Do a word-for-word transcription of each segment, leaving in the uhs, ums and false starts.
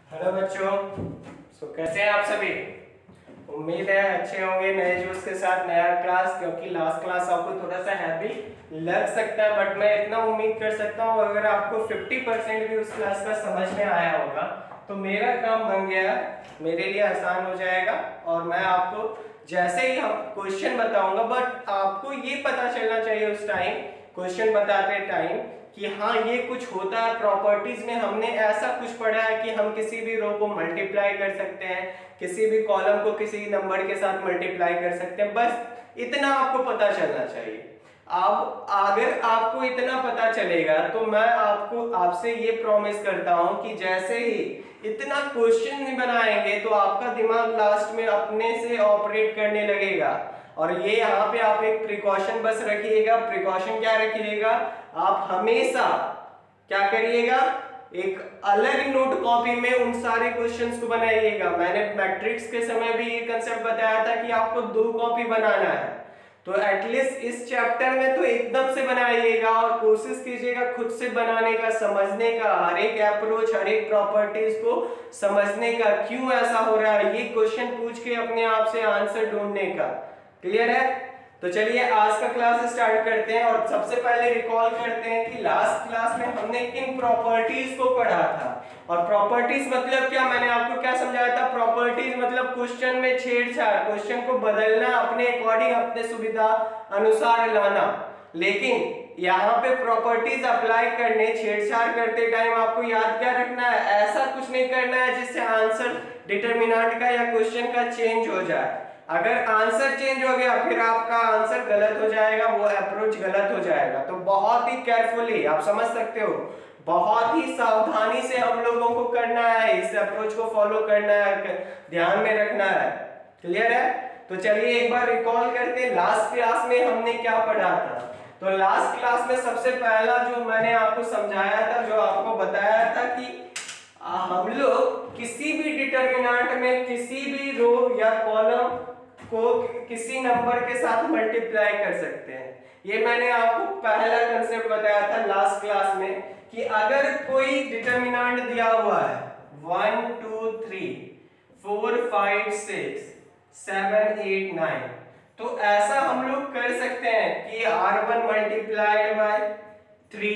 Hello बच्चों, सो कैसे हैं आप सभी। उम्मीद है अच्छे होंगे नए जोश के साथ नया क्लास, क्योंकि लास्ट क्लास आपको थोड़ा सा हैवी लग सकता है, बट मैं इतना उम्मीद कर सकता हूँ अगर आपको पचास परसेंट भी उस क्लास का समझ में आया होगा तो मेरा काम बन गया, मेरे लिए आसान हो जाएगा। और मैं आपको जैसे ही हम क्वेश्चन बताऊंगा, बट आपको ये पता चलना चाहिए उस टाइम क्वेश्चन बताते टाइम कि हाँ ये कुछ होता है। प्रॉपर्टीज में हमने ऐसा कुछ पढ़ा है कि हम किसी भी रो को मल्टीप्लाई कर सकते हैं, किसी भी कॉलम को किसी नंबर के साथ मल्टीप्लाई कर सकते हैं, बस इतना आपको पता चलना चाहिए। अब अगर आपको इतना पता चलेगा तो मैं आपको आपसे ये प्रॉमिस करता हूं कि जैसे ही इतना क्वेश्चन नहीं बनाएंगे तो आपका दिमाग लास्ट में अपने से ऑपरेट करने लगेगा। और ये यहाँ पे आप एक प्रिकॉशन बस रखिएगा। प्रिकॉशन क्या रखिएगा, आप हमेशा क्या करिएगा, एक अलग नोट कॉपी में उन सारे क्वेश्चंस को बनाइएगा। मैंने मैट्रिक्स के समय भी ये कंसेप्ट बताया था कि आपको दो कॉपी बनाना है, तो एटलीस्ट इस चैप्टर में तो एकदम से बनाइएगा और कोशिश कीजिएगा खुद से बनाने का, समझने का, हर एक अप्रोच, हर एक प्रॉपर्टीज को समझने का, क्यों ऐसा हो रहा है, ये क्वेश्चन पूछ के अपने आप से आंसर ढूंढने का। क्लियर है? तो चलिए आज का क्लास स्टार्ट करते हैं। और सबसे पहले रिकॉल करते हैं कि लास्ट क्लास में हमने किन प्रॉपर्टीज को पढ़ा था। और प्रॉपर्टीज मतलब क्या, मैंने आपको क्या समझाया था। प्रॉपर्टीज मतलब क्वेश्चन में छेड़छाड़, क्वेश्चन को बदलना, अपने अकॉर्डिंग, अपने सुविधा अनुसार लाना। लेकिन यहाँ पे प्रॉपर्टीज अप्लाई करने, छेड़छाड़ करते टाइम आपको याद क्या रखना है, ऐसा कुछ नहीं करना है जिससे आंसर डिटरमिनेंट का या क्वेश्चन का चेंज हो जाए। अगर आंसर चेंज हो गया फिर आपका आंसर गलत हो जाएगा, वो अप्रोच गलत हो जाएगा। तो बहुत ही केयरफुली, आप समझ सकते हो, बहुत ही सावधानी से हम लोगों को करना है, इस अप्रोच को फॉलो करना है, ध्यान में रखना है। क्लियर है? तो चलिए एक बार रिकॉल करते हैं लास्ट क्लास में हमने क्या पढ़ा था। तो लास्ट क्लास में सबसे पहला जो मैंने आपको समझाया था, जो आपको बताया था कि हम लोग किसी भी डिटरमिनेंट में किसी भी रो या कॉलम को किसी नंबर के साथ मल्टीप्लाई कर सकते हैं। ये मैंने आपको पहला कंसेप्ट बताया था लास्ट क्लास में कि अगर कोई डिटरमिनेंट दिया हुआ है one two three four five six seven eight nine, तो ऐसा हम लोग कर सकते हैं कि R one multiplied by three,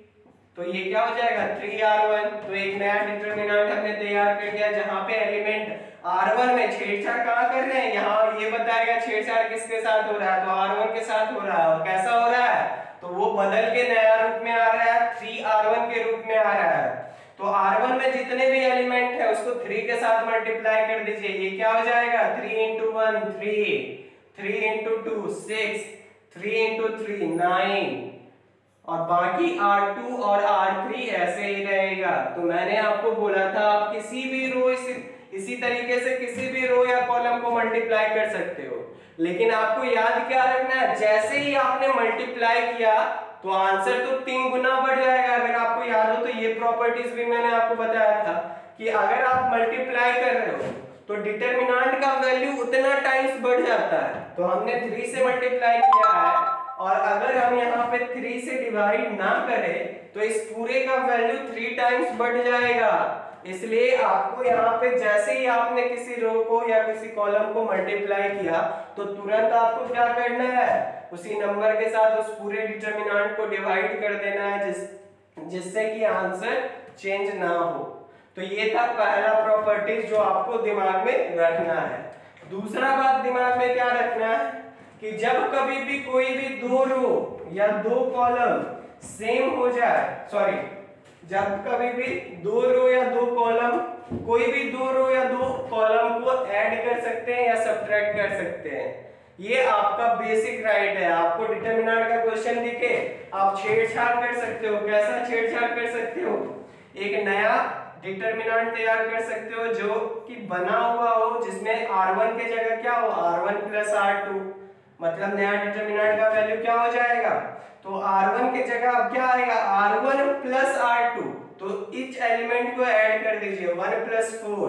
तो ये क्या हो जाएगा थ्री आर वन। तो एक नया डिटरमिनेंट हमने तैयार कर दिया जहां पे एलिमेंट आर वन में छेड़छाड़ कहां कर रहे हैं, यहाँ ये बताएगा छेड़छाड़ किसके साथ हो रहा है, तो आर वन के साथ हो रहा है। और कैसा हो रहा है, तो वो बदल के नया रूप में आ रहा है, थ्री आर वन के रूप में आ रहा है। तो आर वन में जितने भी एलिमेंट है उसको थ्री के साथ मल्टीप्लाई कर दीजिए, ये क्या हो जाएगा three into one three, three into two six, three into three nine, और बाकी आर टू और आर थ्री ऐसे ही रहेगा। तो मैंने आपको बोला था आप किसी भी रो इसी, इसी तरीके से किसी भी रो या कॉलम को मल्टीप्लाई कर सकते हो, लेकिन आपको याद क्या रखना है, जैसे ही आपने मल्टीप्लाई किया तो आंसर तो तीन गुना बढ़ जाएगा। अगर आपको याद हो तो ये प्रॉपर्टीज भी मैंने आपको बताया था कि अगर आप मल्टीप्लाई कर रहे हो तो डिटरमिनेंट का वैल्यू उतना टाइम्स बढ़ जाता है। तो हमने थ्री से मल्टीप्लाई किया है, और अगर हम यहाँ पे थ्री से डिवाइड ना करें तो इस पूरे का वैल्यू थ्री टाइम्स बढ़ जाएगा। इसलिए आपको यहाँ पे जैसे ही आपने किसी रो को या किसी कॉलम को मल्टीप्लाई किया तो तुरंत आपको क्या करना है, उसी नंबर के साथ उस पूरे डिटरमिनेंट को डिवाइड कर देना है, जिस जिससे कि आंसर चेंज ना हो। तो ये था पहला प्रॉपर्टीज जो आपको दिमाग में रखना है। दूसरा बात दिमाग में क्या रखना है कि जब कभी भी कोई भी दो रो या दो कॉलम सेम हो जाए, सॉरी जब कभी भी दो रो या दो कॉलम, कोई भी दो रो या दो कॉलम को ऐड कर सकते हैं या सब्ट्रैक्ट कर सकते हैं, ये आपका बेसिक राइट है। आपको डिटरमिनेंट का क्वेश्चन दिखे आप छेड़छाड़ कर सकते हो। कैसा छेड़छाड़ कर सकते हो, एक नया डिटरमिनेंट तैयार कर सकते हो जो कि बना हुआ हो, जिसमें आर वन के जगह क्या हो R one plus R two, मतलब नया डिटरमिनेंट का वैल्यू क्या हो जाएगा, तो आर वन के जगह अब क्या आएगा R one plus R two, तो इच एलिमेंट को ऐड कर दीजिए वन प्लस फोर,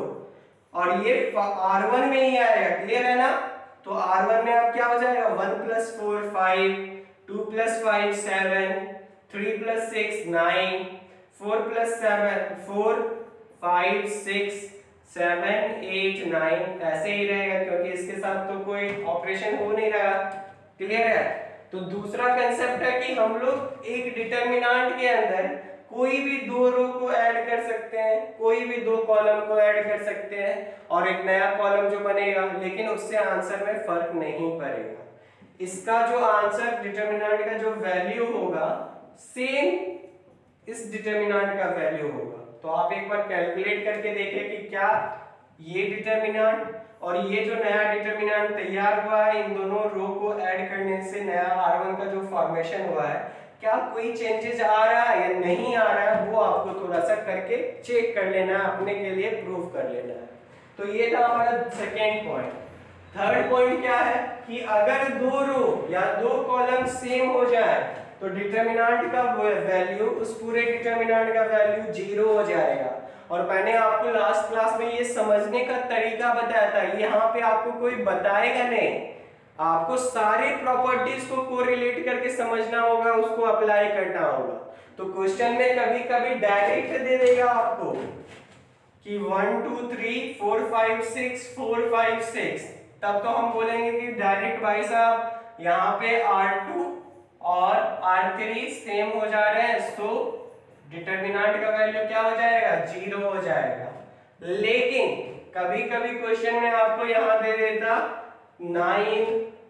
और ये आर वन में ही आएगा। क्लियर है ना? तो आर वन में अब क्या हो जाएगा one plus four five, two plus five seven, three plus six nine, four plus seven four, five six seven eight nine ऐसे ही रहेगा, क्योंकि इसके साथ तो कोई ऑपरेशन हो नहीं रहा। क्लियर है? तो दूसरा कंसेप्ट है कि हम लोग एक डिटरमिनेंट के अंदर कोई भी दो रो को ऐड कर सकते हैं, कोई भी दो कॉलम को ऐड कर सकते हैं और एक नया कॉलम जो बनेगा, लेकिन उससे आंसर में फर्क नहीं पड़ेगा। इसका जो आंसर डिटरमिनेंट का जो वैल्यू होगा सेम इस डिटरमिनेंट का वैल्यू होगा। तो आप एक बार कैलकुलेट करके देखें कि क्या ये डिटरमिनेंट और ये जो नया डिटरमिनेंट तैयार हुआ है, इन दोनों रो को ऐड करने से नया आर वन का जो फॉर्मेशन हुआ है, क्या कोई चेंजेस आ रहा है या नहीं आ रहा है, वो आपको थोड़ा सा करके चेक कर लेना है, अपने के लिए प्रूव कर लेना है। तो ये था हमारा सेकेंड पॉइंट। थर्ड पॉइंट क्या है कि अगर दो रो या दो कॉलम सेम हो जाए तो डिटरमिनेंट का वैल्यू, उस पूरे डिटरमिनेंट का वैल्यू जीरो हो जाएगा। और मैंने आपको लास्ट क्लास में ये समझने का तरीका बताया था, यहाँ पे आपको कोई बताएगा नहीं, आपको सारे प्रॉपर्टीज को कोरिलेट करके समझना होगा, उसको अप्लाई करना होगा। तो क्वेश्चन में कभी कभी डायरेक्ट दे देगा आपको कि one two three four five six four five six, तब तो हम बोलेंगे कि डायरेक्ट भाई साहब यहाँ पे आर टू और आर थ्री सेम हो जा रहे हैं, सो डिटरमिनेंट का वैल्यू क्या हो जाएगा, जीरो हो जाएगा। लेकिन कभी कभी क्वेश्चन में आपको यहाँ दे देता नाइन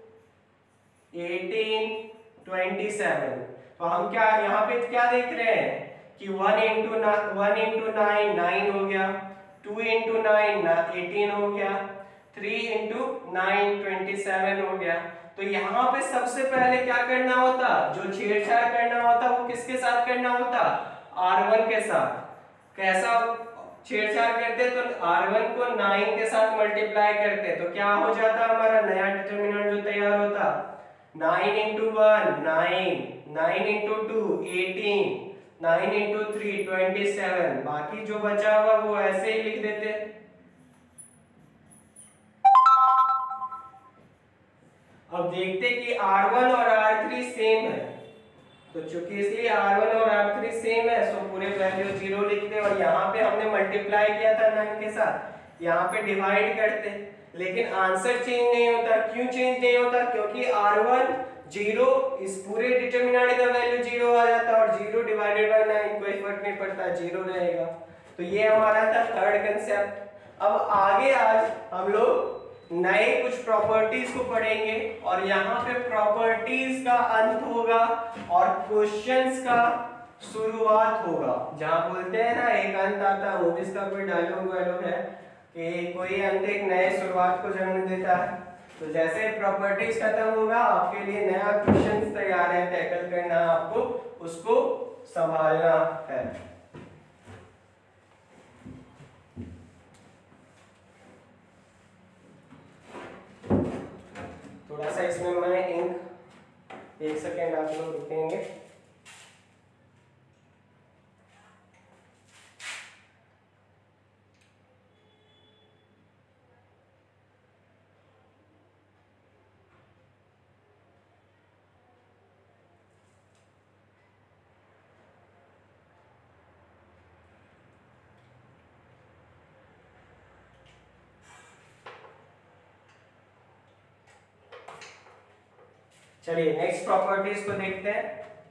एटीन ट्वेंटी सेवन, तो हम क्या यहाँ पे क्या देख रहे हैं कि one into one into nine nine हो गया, टू इंटू नाइन एटीन हो गया, three into nine twenty seven हो गया। तो यहाँ पे सबसे पहले क्या करना होता, जो छेड़छाड़ करना होता वो किसके साथ करना होता, आर वन के साथ। कैसा छेड़छाड़ करते, तो आर वन को नाइन के साथ मल्टीप्लाई करते, तो क्या हो जाता हमारा नया डिटरमिनेंट जो तैयार होता, nine into one nine, nine into two eighteen, nine into three twenty seven, बाकी जो बचा हुआ वो ऐसे ही लिख देते। अब देखते कि आर वन और आर थ्री सेम है, तो चूंकि इसलिए आर वन और आर थ्री सेम है, सो पूरे वैल्यू जीरो लिखते, और यहाँ पे हमने मल्टीप्लाई किया था नाइन के साथ, यहाँ पे डिवाइड करते, लेकिन आंसर चेंज नहीं होता। क्यों चेंज नहीं होता, क्योंकि आर वन जीरो, इस पूरे डिटरमिनेंट का वैल्यू जीरो आ जाता, और जीरो डिवाइडेड बाय नाइन कोई फर्क नहीं पड़ता, जीरो रहेगा। तो ये हमारा था थर्ड कंसेप्ट। अब आगे आज हम लोग नए कुछ प्रॉपर्टीज को पढ़ेंगे, और यहाँ पे प्रॉपर्टीज का अंत होगा और क्वेश्चंस का शुरुआत होगा। जहाँ बोलते हैं ना एक अंत आता है, मूवीज का कोई डायलॉग वायलॉग है कि कोई अंत एक नए शुरुआत को जन्म देता है। तो जैसे प्रॉपर्टीज खत्म होगा, आपके लिए नया क्वेश्चंस तैयार है, टैकल करना है आपको, उसको संभालना है। थोड़ा सा इसमें मैं इंक, एक सेकेंड आप लोग रुकेंगे। चलिए नेक्स्ट प्रॉपर्टीज को देखते हैं।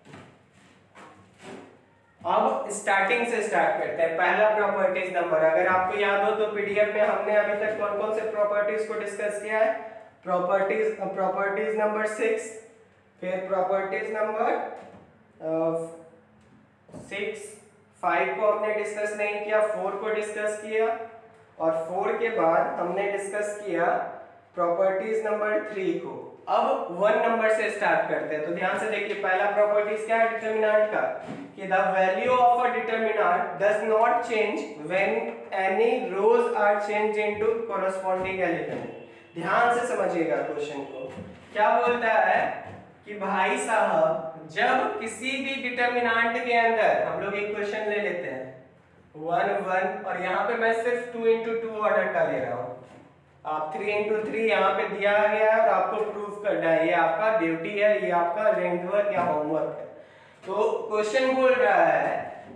अब स्टार्टिंग से स्टार्ट करते हैं। पहला प्रॉपर्टीज नंबर, अगर आपको याद हो तो पीडीएफ में हमने अभी तक कौन कौन से प्रॉपर्टीज को डिस्कस किया है, प्रॉपर्टीज प्रॉपर्टीज नंबर सिक्स, फिर प्रॉपर्टीज नंबर सिक्स, फाइव को हमने डिस्कस नहीं किया, फोर को डिस्कस किया, और फोर के बाद हमने डिस्कस किया प्रॉपर्टीज नंबर थ्री को। अब वन नंबर से स्टार्ट करते हैं। तो ध्यान से देखिए, पहला प्रॉपर्टीज क्या है डिटरमिनेंट का, कि the value of a determinant does not change when any rows are changed into corresponding element. ध्यान से समझिएगा क्वेश्चन को। क्या बोलता है कि भाई साहब जब किसी भी डिटरमिनेंट के अंदर, हम लोग एक क्वेश्चन ले लेते हैं वन वन, और यहाँ पे मैं सिर्फ टू इंटू टू ऑर्डर का ले रहा हूँ, आप थ्री इंटू थ्री यहाँ पे दिया गया है और आपको प्रूफ करना है, ये आपका ड्यूटी है, ये आपका रेंट वर्क या होमवर्क है। तो क्वेश्चन बोल रहा है कि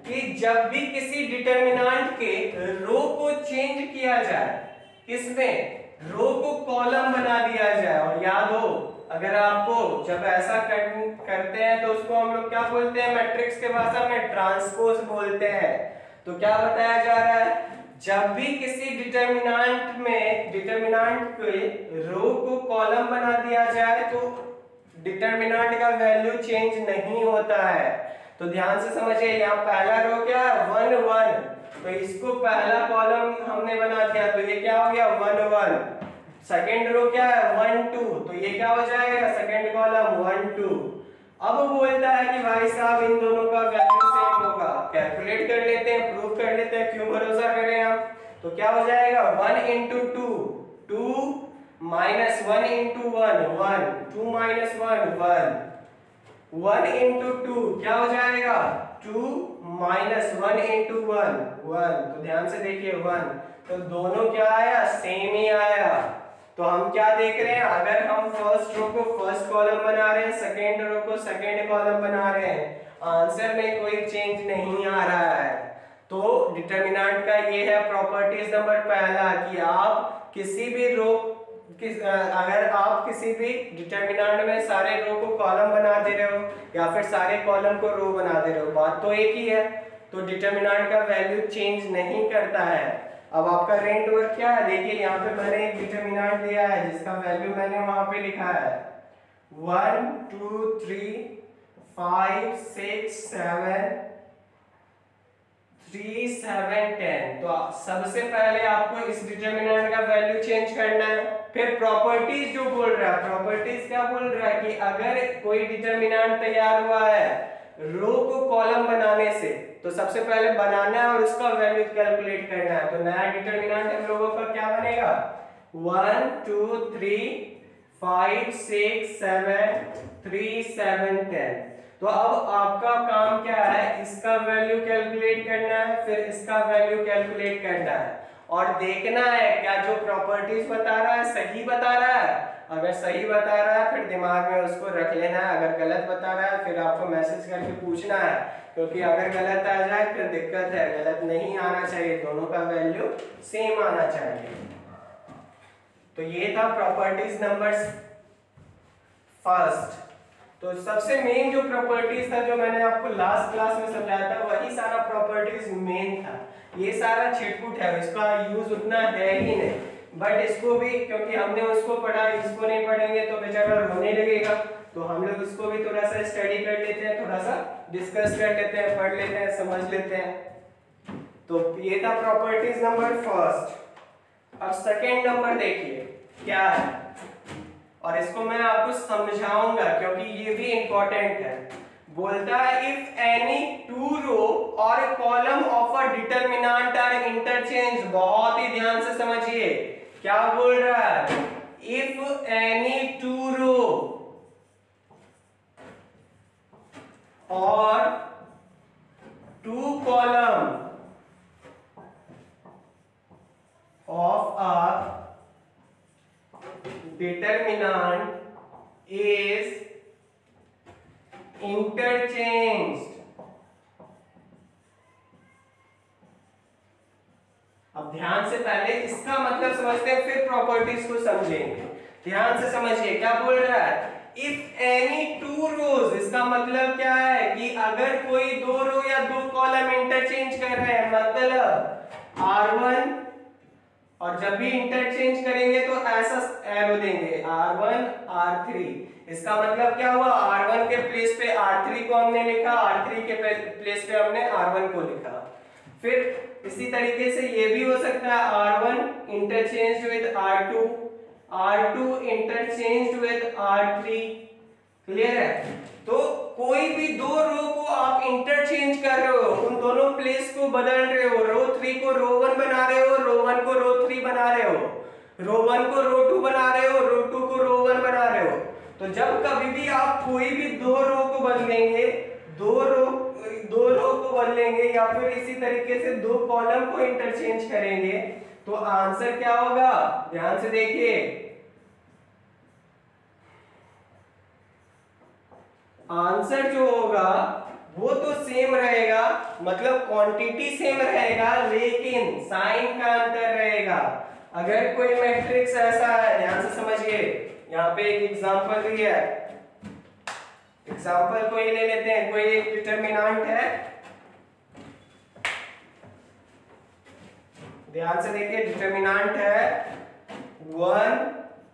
जब भी किसी डिटरमिनेंट के रो को चेंज किया जाए, किसमें, रो को कॉलम बना दिया जाए, और याद हो अगर आपको जब ऐसा कर, करते हैं तो उसको हम लोग क्या बोलते हैं, मैट्रिक्स के भाषा में ट्रांसपोज बोलते हैं। तो क्या बताया जा रहा है, जब भी किसी डिटरमिनेंट में डिटरमिनेंट के रो को कॉलम बना दिया जाए तो डिटरमिनेंट का वैल्यू चेंज नहीं होता है। तो ध्यान से समझिए, यहाँ पहला रो क्या है, वन वन, तो इसको पहला कॉलम हमने बना दिया तो ये क्या हो गया, वन वन। सेकेंड रो क्या है, वन टू, तो ये क्या हो जाएगा, सेकेंड कॉलम वन टू। अब बोलता है कि भाई साहब इन दोनों का वैल्यू सेम होगा, कैलकुलेट कर लेते हैं, प्रूफ कर लेते हैं, क्यों भरोसा करें हम। तो क्या हो जाएगा, one into two, two minus one into one, one, two minus one, one, one into two क्या हो जाएगा, two minus one into one, one. तो ध्यान से देखिए वन, तो दोनों क्या आया, सेम ही आया। तो हम क्या देख रहे हैं, अगर हम फर्स्ट रो को फर्स्ट कॉलम बना रहे हैं, सेकेंड रो को सेकेंड कॉलम बना रहे हैं, आंसर में कोई चेंज नहीं आ रहा है। तो डिटरमिनेंट का ये है प्रॉपर्टीज नंबर पहला कि आप किसी भी रो किस अगर आप किसी भी डिटरमिनेंट में सारे रो को कॉलम बना दे रहे हो या फिर सारे कॉलम को रो बना दे रहे हो, बात तो एक ही है। तो डिटरमिनेंट का वैल्यू चेंज नहीं करता है। अब आपका रेंट वर्क क्या है, देखिए यहाँ पे मैंने एक डिटरमिनेंट दिया है जिसका वैल्यू मैंने वहां पे लिखा है one two three five six seven three seven ten. तो सबसे पहले आपको इस डिटरमिनेंट का वैल्यू चेंज करना है। फिर प्रॉपर्टीज जो बोल रहा है, प्रॉपर्टीज क्या बोल रहा है कि अगर कोई डिटरमिनेंट तैयार हुआ है रो को कॉलम बनाने से, तो सबसे पहले बनाना है और उसका वैल्यू कैलकुलेट करना है। तो नया डिटरमिनेंट हम लोगों का क्या बनेगा, one two three five six seven three seven ten. तो अब आपका काम क्या है, इसका वैल्यू कैलकुलेट करना है, फिर इसका वैल्यू कैलकुलेट करना है और देखना है क्या जो प्रॉपर्टीज बता रहा है सही बता रहा है। अगर सही बता रहा है फिर दिमाग में उसको रख लेना है, अगर गलत बता रहा है फिर आपको मैसेज करके पूछना है, क्योंकि अगर गलत आ जाए फिर दिक्कत है। गलत नहीं आना चाहिए, दोनों का वैल्यू सेम आना चाहिए। तो ये था प्रॉपर्टीज नंबर फर्स्ट। तो सबसे मेन जो प्रॉपर्टीज था जो मैंने आपको लास्ट क्लास में समझाया था वही सारा प्रॉपर्टीज मेन था। ये सारा छिटपुट है, इसका यूज उतना है ही नहीं, बट इसको भी क्योंकि हमने उसको पढ़ा इसको नहीं पढ़ेंगे तो बेचारा रोने लगेगा, तो हम लोग इसको भी थोड़ा सा स्टडी कर लेते हैं, थोड़ा सा डिस्कस कर लेते हैं, पढ़ लेते हैं, समझ लेते हैं। तो ये था प्रॉपर्टीज नंबर फर्स्ट। अब सेकेंड नंबर देखिए क्या है, और इसको मैं आपको समझाऊंगा क्योंकि ये भी इंपॉर्टेंट है। बोलता है इफ एनी टू रो और column of a determinant are interchange. बहुत ही ध्यान से समझिए क्या बोल रहा है, इफ एनी टू रो और two column of a determinant is interchanged। अब ध्यान से पहले इसका मतलब समझते हैं फिर प्रॉपर्टीज को समझेंगे। ध्यान से समझिए क्या बोल रहा है, इफ एनी टू रोज, इसका मतलब क्या है कि अगर कोई दो रो या दो कॉलम इंटरचेंज कर रहे हैं, मतलब आर वन, और जब भी इंटरचेंज करेंगे तो ऐसा एरो देंगे आर वन आर थ्री। इसका मतलब क्या हुआ, आर वन के प्लेस पे आर थ्री को हमने लिखा, आर थ्री के प्लेस पे हमने आर वन को लिखा। फिर इसी तरीके से ये भी हो सकता है R one interchange with R two, R two interchange with R three. Clear है। तो कोई भी दो रो को आप इंटरचेंज कर रहे हो, उन दोनों प्लेस को बदल रहे हो, रो थ्री को रो वन बना रहे हो, रो वन को रो थ्री बना रहे हो, रो वन को रो टू बना रहे हो, रो टू को रो वन बना रहे हो। तो जब कभी भी आप कोई भी दो रो को बदलेंगे, दो रो दो रो को बदलेंगे या फिर इसी तरीके से दो कॉलम को इंटरचेंज करेंगे तो आंसर क्या होगा, ध्यान से देखिए। आंसर जो होगा वो तो सेम रहेगा, मतलब क्वांटिटी सेम रहेगा, लेकिन साइन का अंतर रहेगा। अगर कोई मैट्रिक्स ऐसा है, ध्यान से समझिए, यहाँ पे एक एग्जांपल भी है, एग्जांपल कोई ले लेते हैं, कोई एक डिटरमिनेंट है, ध्यान से देखिए, डिटरमिनेंट है one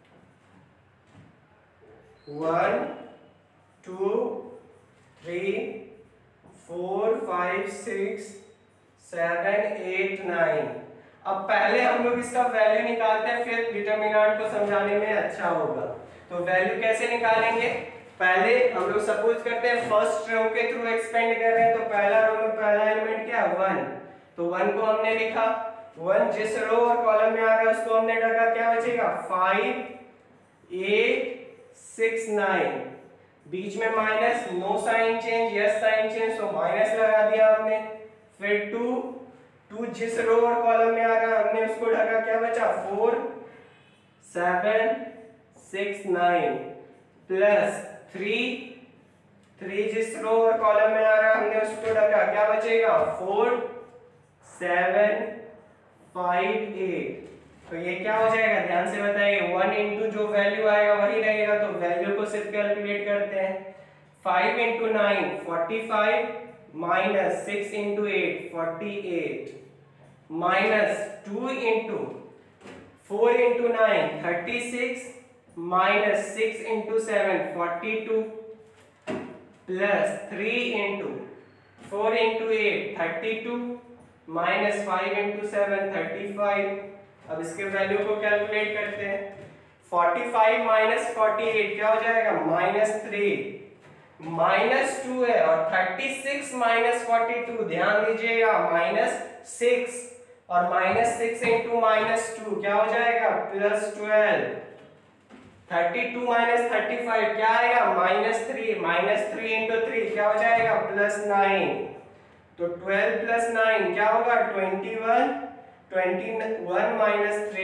one two three four five six seven eight nine. अब पहले हम लोग इसका वैल्यू निकालते हैं, फिर डिटरमिनेंट को समझाने में अच्छा होगा। तो वैल्यू कैसे निकालेंगे, पहले हम लोग सपोज करते हैं फर्स्ट रो के थ्रू एक्सपेंड कर रहे हैं, तो पहला रो में पहला एलिमेंट क्या है, वन, तो वन को हमने लिखा, वन जिस रो और कॉलम में आ रहा है उसको हमने ढका, क्या बचेगा, फाइव एट सिक्स नाइन, बीच में minus, no sign change, yes sign change, तो माइनस लगा दिया हमने, फिर टू, टू जिस रो और कॉलम में आ रहा है हमने उसको ढका, क्या बचा, four seven six nine, plus three, three जिस रो और कॉलम में आ रहा है हमने उसको ढका, क्या बचेगा, फोर सेवन फाइव एट। तो ये क्या हो जाएगा, ध्यान से बताइए, वन इंटू जो वैल्यू आएगा वही रहेगा, तो वैल्यू को सिर्फ कैलकुलेट करते हैं, five into nine forty five, minus six into eight forty eight, minus two into four into nine thirty six, minus six into seven forty two, plus three into four into eight thirty two, minus five into seven thirty five. अब इसके value को calculate करते हैं, forty five minus forty eight क्या हो जाएगा, minus three, minus two है, और thirty six minus forty two, ध्यान दीजिएगा, माइनस सिक्स, और minus six into minus two क्या हो जाएगा, plus twelve, thirty two minus thirty five क्या आएगा, minus three, minus three into three क्या हो जाएगा, प्लस नाइन, तो ट्वेल्व प्लस नाइन क्या होगा, twenty one, twenty one minus three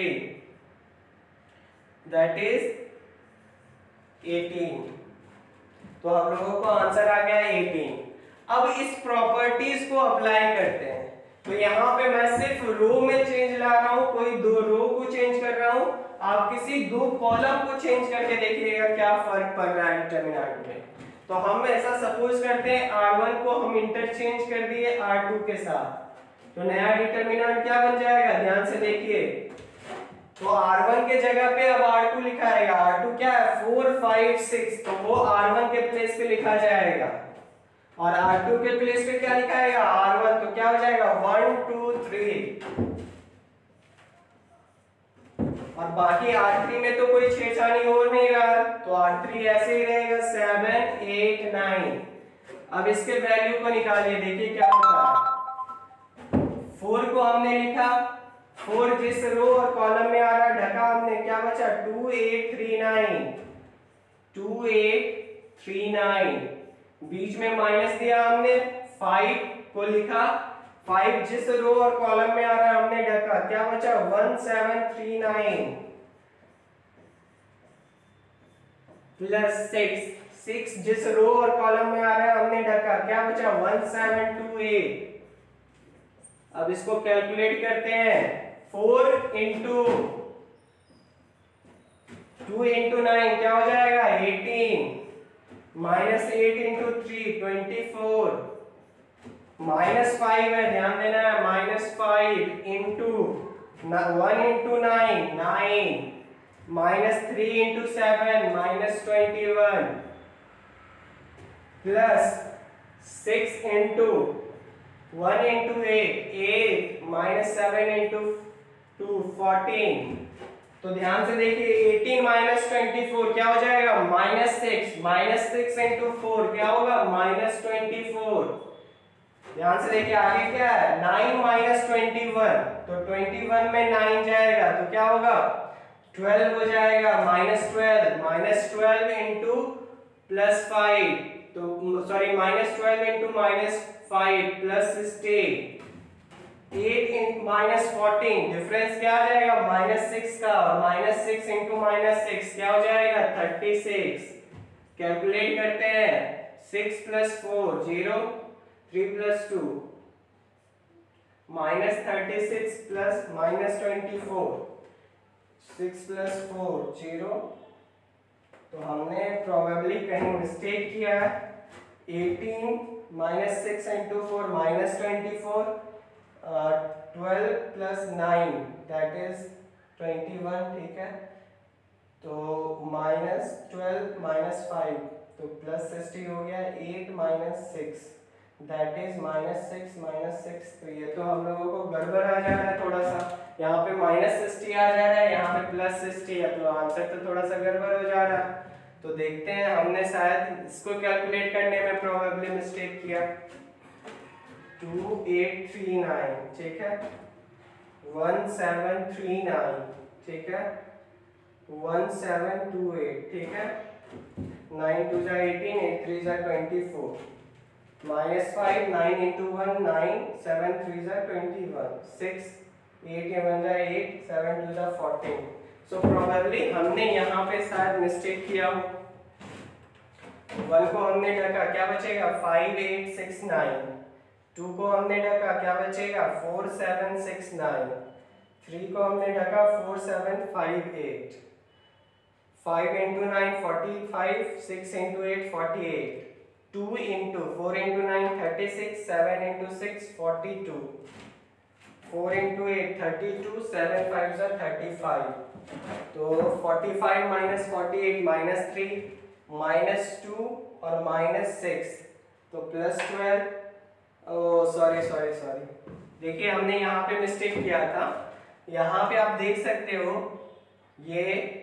that is eighteen. तो हम लोगों को आंसर आ गया एटीन। अब इस प्रॉपर्टीज को अप्लाई करते हैं, तो यहाँ पे मैं सिर्फ रो में चेंज ला रहा हूँ, कोई दो रो को चेंज कर रहा हूँ, आप किसी दो कॉलम को चेंज करके देखिएगा क्या फर्क पड़ रहा है डिटरमिनेंट में। तो हम ऐसा सपोज करते हैं आर वन को हम इंटरचेंज कर दिए आर टू के साथ, तो नया डिटरमिनेंट क्या बन जाएगा, ध्यान से देखिए, तो आर वन के जगह पे अब आर टू लिखा आएगा, आर टू क्या है, फोर फाइव सिक्स, तो वो आर वन के प्लेस पे लिखा जाएगा, और आर टू के प्लेस पे क्या लिखा आएगा, आर वन, तो क्या हो जाएगा, वन टू थ्री, और बाकी आर थ्री में तो कोई छेड़छाड़ी हो नहीं रहा, तो आर थ्री ऐसे ही रहेगा, सेवन एट नाइन। अब इसके वैल्यू को निकालिए, देखिए क्या होता है, फोर को हमने लिखा, फोर जिस रो और कॉलम में आ रहा है ढका हमने, क्या बचा, two eight three nine, two eight three nine, बीच में माइनस दिया हमने, फाइव को लिखा, फाइव जिस रो और कॉलम में आ रहा है हमने ढका, क्या बचा, one seven three nine, plus six, six जिस रो और कॉलम में आ रहा है हमने ढका, क्या बचा, वन सेवन टू एट। अब इसको कैलकुलेट करते हैं, four into two into nine क्या हो जाएगा, eighteen, minus eight into three twenty four, minus five है, ध्यान देना है, minus five into one into nine nine, minus three into seven minus twenty one, plus six into one into eight eight, minus seven into two fourteen. तो ध्यान से देखिए, eighteen minus twenty four क्या हो जाएगा, minus six, minus six into four क्या होगा, minus twenty four. ध्यान से देखिए आगे क्या है, नाइन माइनस ट्वेंटी वन, तो ट्वेंटी वन में नाइन जाएगा तो क्या होगा, ट्वेल्व हो जाएगा, minus twelve, minus twelve into plus five, तो sorry minus twelve into minus five plus sixteen, eight in minus fourteen, difference क्या आ जाएगा, माइनस सिक्स का, और minus six into minus six क्या हो जाएगा, थर्टी सिक्स। कैलकुलेट करते हैं, six plus four zero, three plus two minus thirty six plus minus twenty four, six plus four zero. तो हमने प्रोबेबली कहीं मिस्टेक किया है। Eighteen minus six into four minus twenty four, twelve plus nine that is twenty one, ठीक है। तो minus twelve minus five तो plus sixty हो गया। Eight minus six that is minus six minus six. तो ये तो हम लोगों को गड़बड़ आ जा रहा है थोड़ा सा, यहाँ पे माइनस सिक्सटी आ जा रहा है, यहाँ पे प्लस सिक्सटी है, तो आंसर तो थोड़ा सा गड़बड़ हो जा रहा है। तो देखते हैं, हमने शायद इसको कैलकुलेट करने में प्रोबेबली मिस्टेक किया। टू एट थ्री नाइन, ठीक है। वन सेवन थ्री नाइन, ठीक है। वन सेवन टू एट, ठीक है। नाइन टू जा एटीन, एट थ्री जा twenty four, minus five, nine into one nine, seven three जा twenty one, six, eight one जा एट, सेवन टू जा fourteen. So probably हमने यहाँ पे शायद मिस्टेक किया हो। वन को हमने ढका, क्या बचेगा? Five eight six nine. Two को हमने ढका, क्या बचेगा? Four seven six nine. Three को हमने ढका, four seven five eight. Five into nine forty five, six into eight forty eight, two into four into nine thirty six, seven into six forty two, four into eight thirty two, seven five जा thirty five. तो forty five minus forty eight minus three, minus two और minus six, तो plus twelve. Oh sorry sorry sorry देखिए हमने यहाँ पे mistake किया था। यहाँ पे आप देख सकते हो ये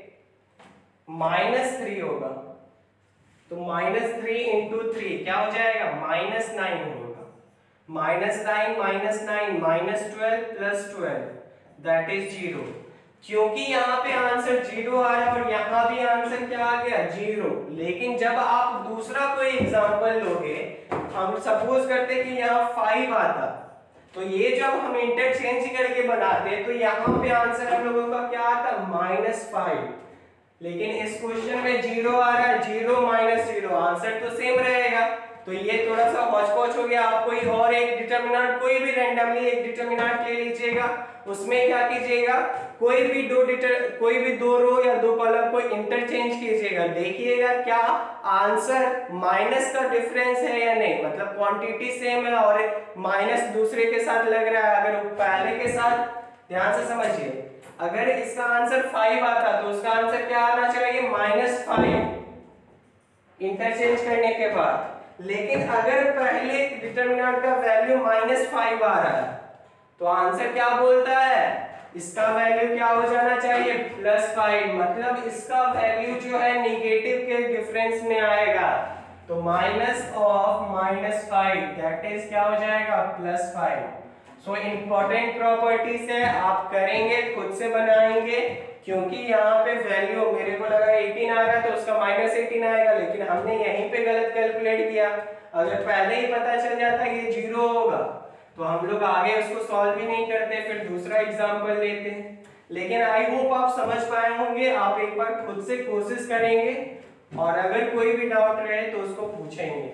माइनस थ्री होगा, तो माइनस थ्री इंटू थ्री क्या हो जाएगा? माइनस नाइन होगा। Minus nine minus nine minus twelve plus twelve that is zero. क्योंकि यहाँ पे आंसर जीरो आ रहा है और यहाँ भी आंसर क्या आ गया? जीरो। लेकिन जब आप दूसरा कोई एग्जांपल लोगे, हम सपोज करते कि यहाँ फाइव आता, तो ये जब हम इंटरचेंज करके बनाते तो यहाँ पे आंसर हम लोगों का क्या आता? Minus five. लेकिन इस क्वेश्चन में जीरो आ रहा है, जीरो माइनस जीरो, आंसर तो सेम रहेगा। तो ये थोड़ा सा हौच-पौच हो गया। आप कोई और एक डिटरमिनेंट, कोई भी रैंडमली एक डिटरमिनेंट ले लीजिएगा, उसमें क्या कीजिएगा, कोई भी दो डिटर कोई भी दो रो या दो कॉलम को इंटरचेंज कीजिएगा, देखिएगा क्या आंसर माइनस का डिफरेंस है या नहीं, मतलब क्वांटिटी सेम है और माइनस दूसरे के साथ लग रहा है। अगर पहले के साथ, ध्यान से समझिए, अगर इसका आंसर फाइव आता तो उसका आंसर क्या आना चाहिए? माइनस फाइव इंटरचेंज करने के बाद। लेकिन अगर पहले डिटरमिनेंट का वैल्यू माइनस फाइव आ रहा है तो आंसर क्या बोलता है? इसका वैल्यू क्या हो जाना चाहिए? Plus five. मतलब इसका वैल्यू जो है निगेटिव के डिफरेंस में आएगा, तो minus of minus five that is क्या हो जाएगा? Plus five. So important properties है, आप करेंगे, खुद से बनाएंगे, क्योंकि यहाँ पे वैल्यू मेरे को लगा एटीन आ रहा है तो उसका माइनस एटीन आएगा, लेकिन हमने यहीं पे गलत कैलकुलेट किया। अगर पहले ही पता चल जाता ये जीरो होगा तो हम लोग आगे उसको सॉल्व भी नहीं करते, फिर दूसरा एग्जाम्पल लेते हैं। लेकिन आई होप आप समझ पाए होंगे। आप एक बार खुद से कोशिश करेंगे और अगर कोई भी डाउट रहे तो उसको पूछेंगे।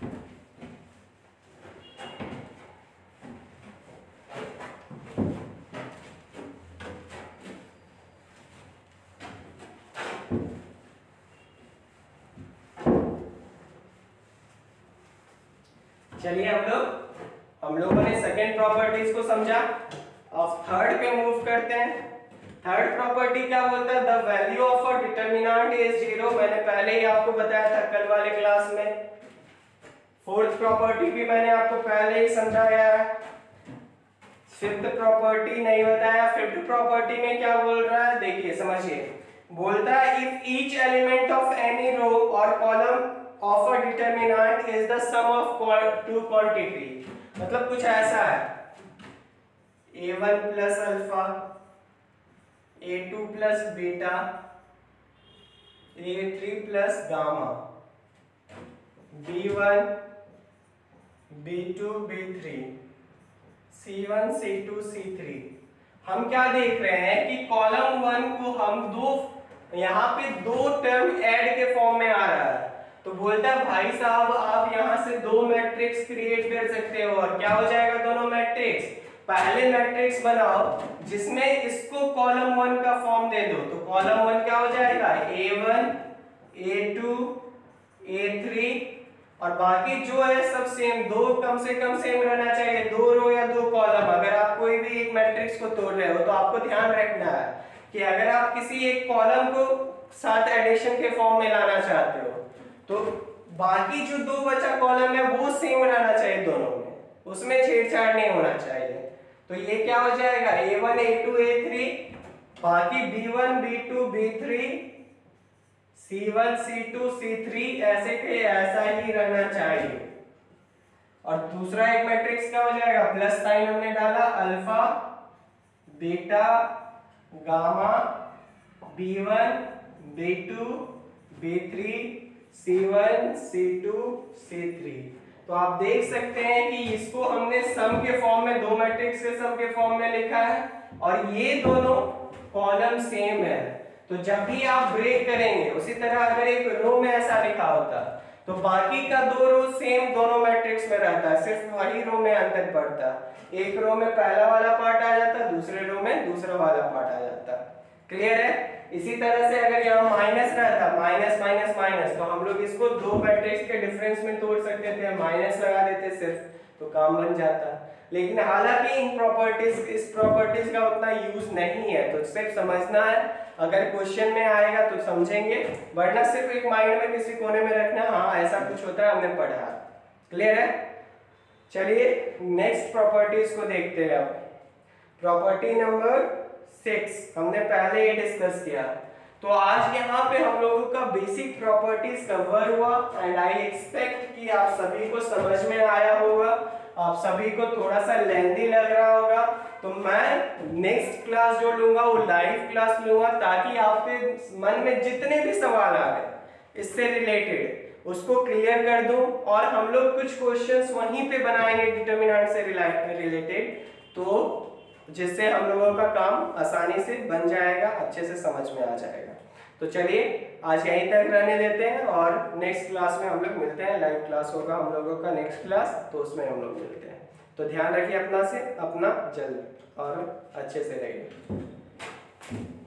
चलिए हम लोग हम लोगों ने सेकेंड प्रॉपर्टीज को समझा। अब थर्ड पे मूव करते हैं। थर्ड प्रॉपर्टी क्या बोलता है? The value of a determinant is zero. मैंने पहले ही आपको बताया था कल वाले क्लास में। फोर्थ प्रॉपर्टी भी मैंने आपको पहले ही समझाया है। फिफ्थ प्रॉपर्टी नहीं बताया। फिफ्थ प्रॉपर्टी में क्या बोल रहा है देखिए, समझिए। बोलता है if each element of any row और column of a determinant is the sum of two quantity। मतलब कुछ ऐसा है, A one plus alpha, A two plus beta, A three plus gamma, B one, B two, B three, C one, C two, C three. हम क्या देख रहे हैं कि कॉलम वन को हम दो, यहाँ पे दो टर्म ऐड के फॉर्म में आ रहा है। तो बोलता है भाई साहब आप यहाँ से दो मैट्रिक्स क्रिएट कर सकते हो, और क्या हो जाएगा दोनों मैट्रिक्स। पहले मैट्रिक्स बनाओ जिसमें इसको कॉलम वन का फॉर्म दे दो, तो कॉलम वन क्या हो जाएगा, A one A two A three, और बाकी जो है सब सेम, दो कम से कम सेम रहना चाहिए, दो रो या दो कॉलम। अगर आप कोई भी एक मैट्रिक्स को तोड़ रहे हो तो आपको ध्यान रखना है कि अगर आप किसी एक कॉलम को साथ एडिशन के फॉर्म में लाना चाहते हो तो बाकी जो दो बचा कॉलम है वो सेम रहना चाहिए दोनों में, उसमें छेड़छाड़ नहीं होना चाहिए। तो ये क्या हो जाएगा, A one A two A three, बाकी B one B two B three C one C two C three, ऐसे के ऐसा ही रहना चाहिए। और दूसरा एक मैट्रिक्स क्या हो जाएगा, प्लस साइन हमने डाला, alpha beta gamma B one B two B three C one C two C three. तो आप देख सकते हैं कि इसको हमने सम के फॉर्म में, दो मैट्रिक्स के सम के फॉर्म में लिखा है, और ये दोनों कॉलम सेम है। तो जब भी आप ब्रेक करेंगे, उसी तरह अगर एक रो में ऐसा लिखा होता तो बाकी का दो रो सेम दोनों मैट्रिक्स में रहता है, सिर्फ वही रो में अंतर पड़ता, एक रो में पहला वाला पार्ट आ जाता, दूसरे रो में दूसरा वाला पार्ट आ जाता। क्लियर है। इसी तरह से अगर यहाँ माइनस रहता, माइनस माइनस माइनस, तो हम लोग इसको दो मैट्रिक्स के डिफरेंस में तोड़ सकते थे, माइनस लगा देते सिर्फ, तो काम बन जाता। लेकिन हालांकि इन प्रॉपर्टीज इस प्रॉपर्टीज का उतना यूज नहीं है, तो सिर्फ समझना है, अगर क्वेश्चन में आएगा तो समझेंगे, वरना सिर्फ एक माइंड में किसी कोने में रखना, हाँ ऐसा कुछ होता है हमने पढ़ा। क्लियर है। चलिए नेक्स्ट प्रॉपर्टीज को देखते हैं। अब प्रॉपर्टी नंबर सिक्स हमने पहले ही डिस्कस किया, तो आज यहाँ पे हम लोगों का बेसिक प्रॉपर्टीज कवर हुआ, एंड आई एक्सपेक्ट कि आप सभी को समझ में आया होगा, आप सभी को थोड़ा सा लेंथी लग रहा होगा। तो मैं नेक्स्ट क्लास जो लूंगा वो लाइव क्लास लूंगा, ताकि आपके मन में जितने भी सवाल आ रहे इससे रिलेटेड उसको क्लियर कर दूं, और हम लोग कुछ क्वेश्चंस वहीं पे बनाएंगे डिटरमिनेंट से रिलेटेड, तो जिससे हम लोगों का काम आसानी से बन जाएगा, अच्छे से समझ में आ जाएगा। तो चलिए आज यहीं तक रहने देते हैं, और नेक्स्ट क्लास में हम लोग मिलते हैं, लाइव क्लास होगा हम लोगों का नेक्स्ट क्लास, तो उसमें हम लोग मिलते हैं। तो ध्यान रखिए अपना से अपना जल्द और अच्छे से रहिए।